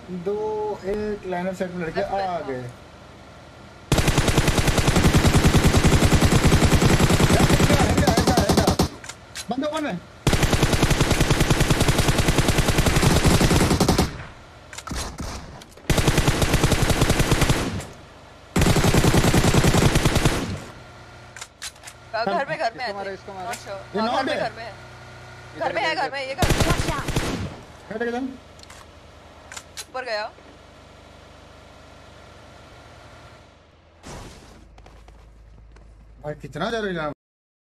दो एक liner side में लड़के आ गए। बंदा कौन है? घर में है इसको मारो घर में है घर में ये घर में ऊपर गया। भाई कितना जरूरी